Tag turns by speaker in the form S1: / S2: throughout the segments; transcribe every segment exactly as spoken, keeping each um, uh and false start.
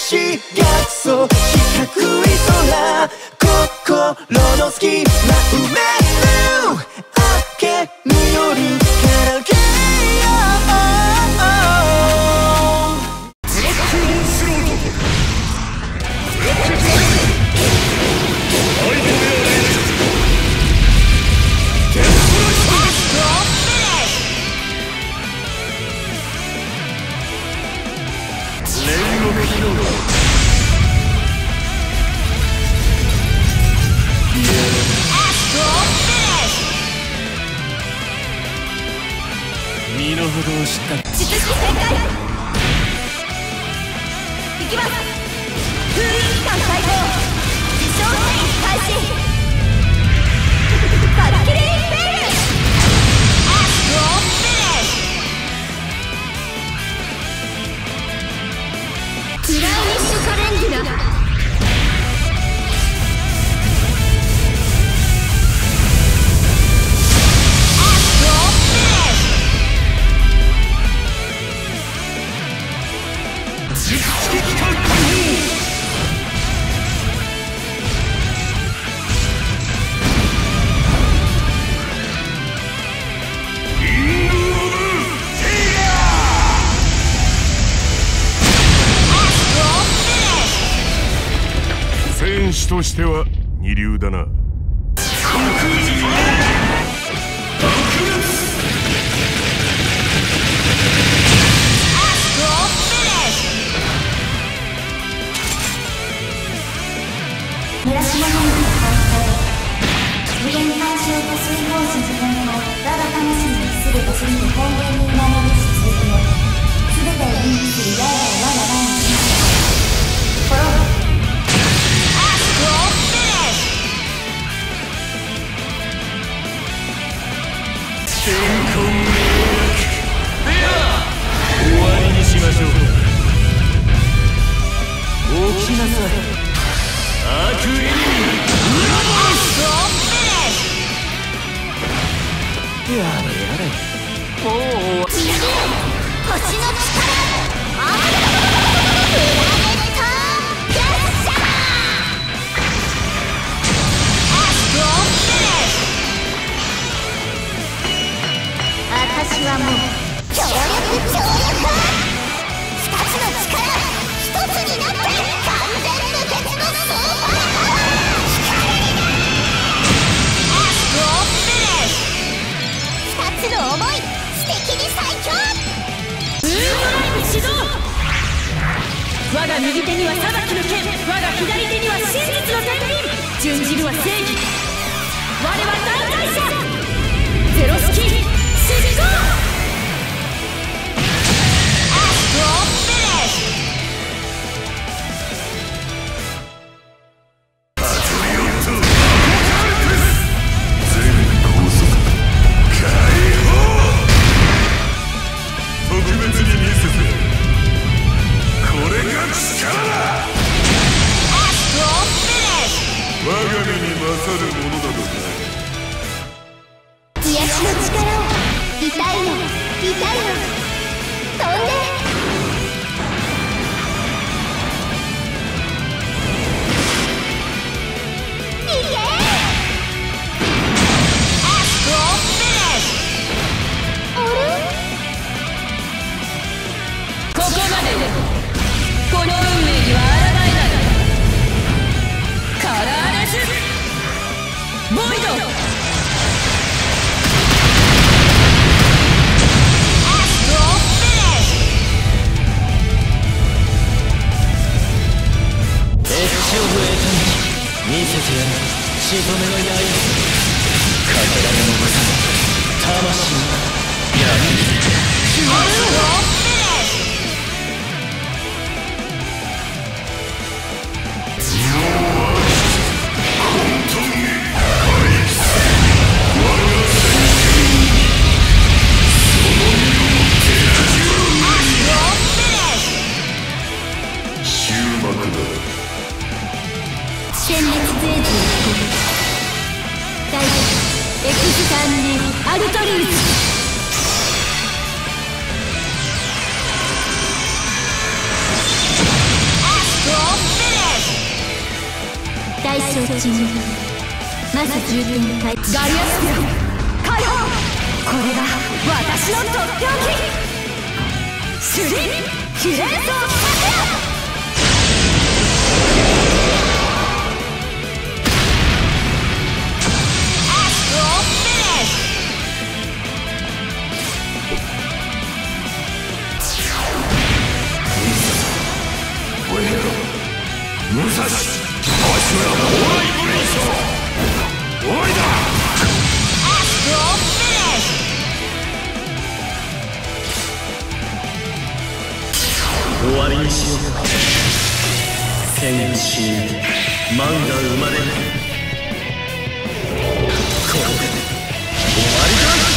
S1: しがそう四角い空心の隙間埋める明けぬ夜からけよ
S2: 身の程を知った
S3: 術式展開いきます。封印期間解放自称戦士開始バッキリーフェイルアストロフィニッシュクラウニッシュカレンデュラ
S2: 戦士としては二流だな。
S4: 村島の無限干渉と水泡子自分を我が魂にするとすると本源に生まれるし続けすべてをリンクする刃を我が前にしました滅ぶ
S2: 天候迷惑では終わりにしましょう。起きなさい悪意にやれやれもう
S3: 星の力アープラネットキャッシャーアストロフィニッシュ私はもう強力強力二つの力一つになって完全無欠のスーパーパワー光になるアストロフィニッシュ二つの想い素敵に最強ブームライブ始動我が右手には裁きの剣我が左手には真実の天秤準じるは正義我は大会者ゼロスキー出動アストロフィニッシュ
S2: パトリオット全高速解放特別に見せてこれが力だ
S3: アストロフィニッシュ
S2: 我が身に勝るものだとな。
S3: 癒しの力を痛いの痛いの飛んでいけアストロフィニッシュあれここまででこの運命には抗えないカラーレスボイド見せてやるしとめの刃かけられ残さぬ魂の闇にアストロフィニッシュ
S2: 混沌に回帰する我が戦士その身をもって味わう
S3: アストロフィニッシュ
S2: 終幕だ。
S3: 殲滅ゼージを込め大地エクスタンにアルトリウスアスト
S4: スを沈める。まず重点回ガリアスピア解放。これが私のとっておき。スリーキレーソーサク
S2: 武蔵、足村のオーライブレーション終わりだ。
S3: アストロフィニッ
S1: 終わりにしようか。戦士に万が生まれる。これで終わりだ。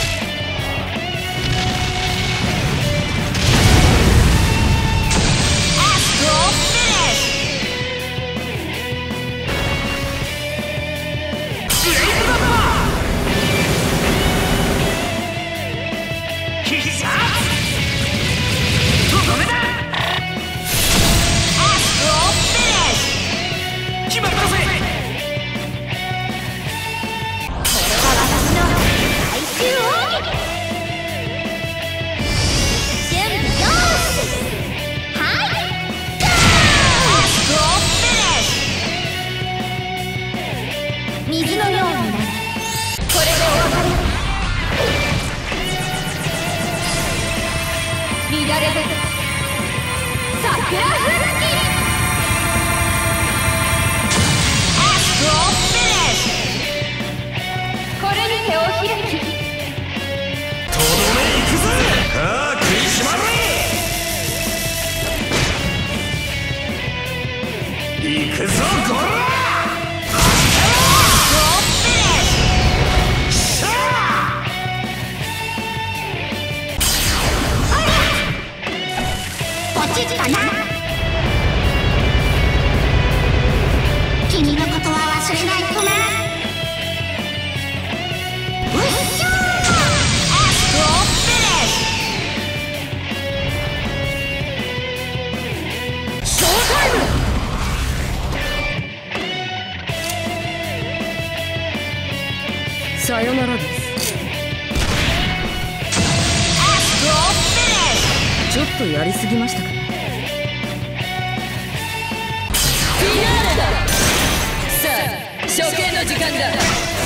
S4: 水のようになる。これでお別れ。乱れる桜吹雪。
S3: アストロフィニッシュ。
S4: これに手を開き。
S2: とどめ行くぜ。ああ、食いしまれ。行くぞこら。
S3: かな。君のことは忘れないとな。うっしょー。アストロフィニッシュ。ショータイム。
S5: さよならです。
S3: アストロフィニッシュ。
S5: ちょっとやりすぎましたかね。
S6: フィナーレだ。さあ、処刑の時間だ。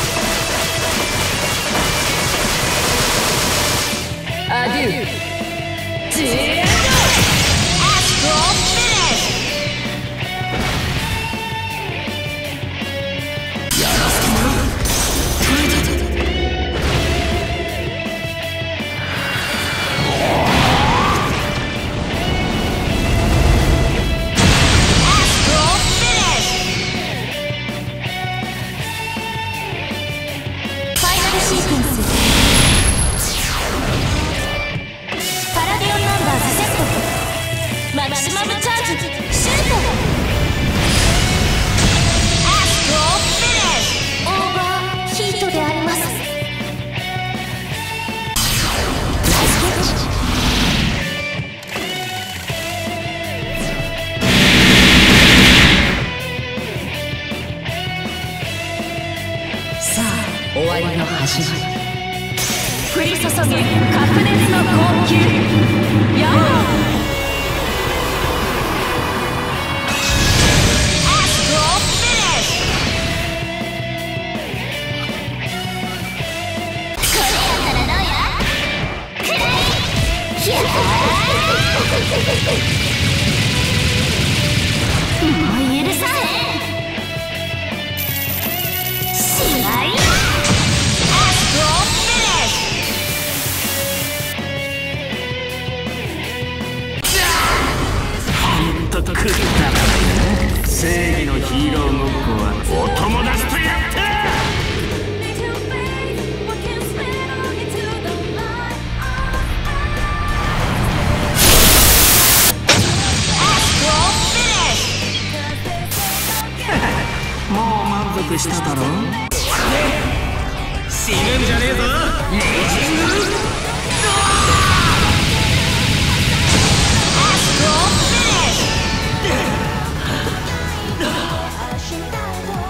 S6: アデュー。ジエンド。
S3: アストロフィニッシュ。
S2: やらせてもらう。
S3: マキシマムチャージシュート。アストロフィニッシュ。
S4: オーバーヒートであります。ナイスキャッチ。
S6: さあ、終わりの始まり。降り注ぐ白熱の高級。やあ。
S3: もう許さねえ。しまい。アストロフィニッシュ。
S2: ほんと食ったらね。正義のヒーローごっこはお友達とやって。もう満足しただろ。死ぬんじゃねえぞレジング。
S3: アストロフィニッシュ。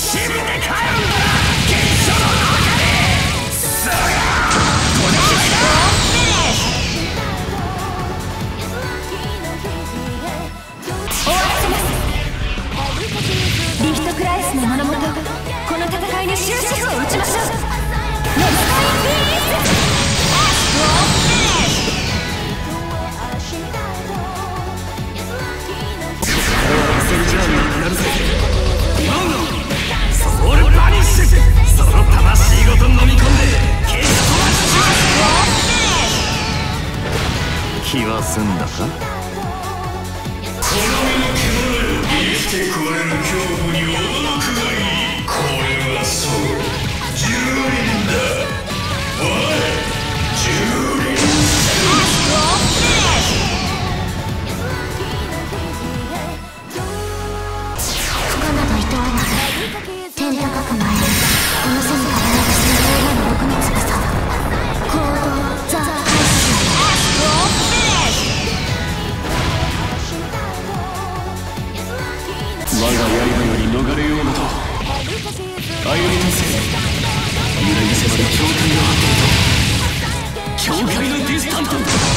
S2: 死んで帰るんだな原初の中で。さあこれくらいだ。
S4: 終わらせます。リヒトクライスの名のもとこの戦いに終止符を打ちましょう。ノブタイピース
S2: なるぜ今のソウルバニッシュ。その魂ごと飲み込んで消し飛ばしちまう。気は済んだか。この身の獣よ、生きてこれる恐怖に驚くがいい。これはそう蹂躙だ。おい蹂躙
S3: 不可などいとわな天高く舞えこの空からなくする映画の僕の翼行動ザ・ハイス
S2: 我が刃より逃れようなと歩み出せ。揺らぎ迫る境界の果てと境界のディスタント。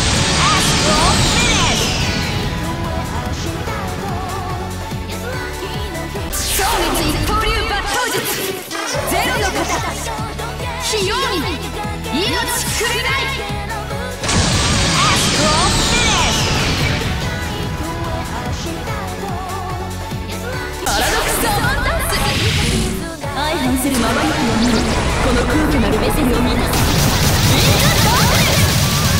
S4: 超密一刀流抜刀術ゼロの型器用に命くれない。パラドクスアバンダンス相反するままにこの空虚なるベセルを見なさい。インザ・ダークネス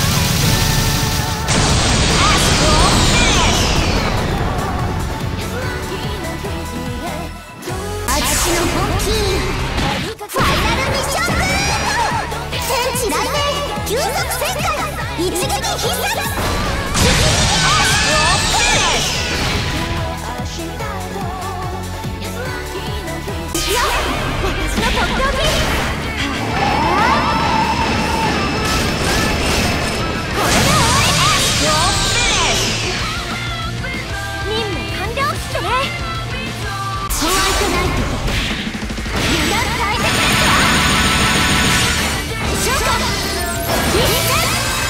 S3: 私の本気ファイナルミッション天地雷鳴急速旋回一撃必殺。いや私のとっておきこれで終わり。任務完了っすね。ホワイトナイト油断大敵ですわ。諸君一戦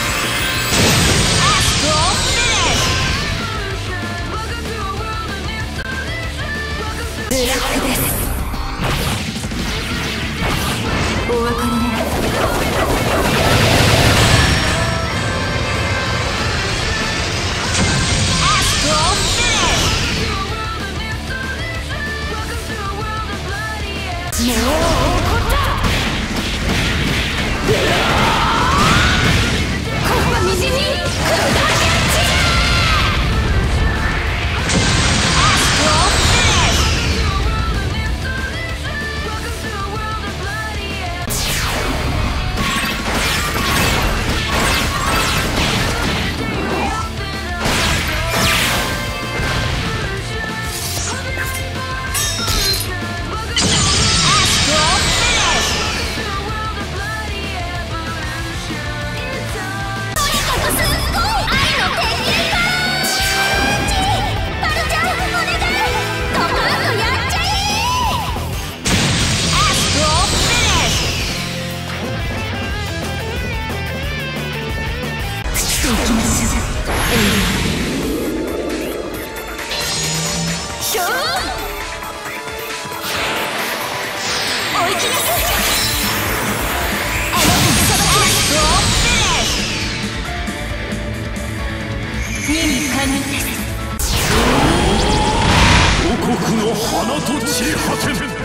S3: ブラックです。お別れね。もう怒ったここはみじんに砕け散れ。
S2: 王国の花と地果て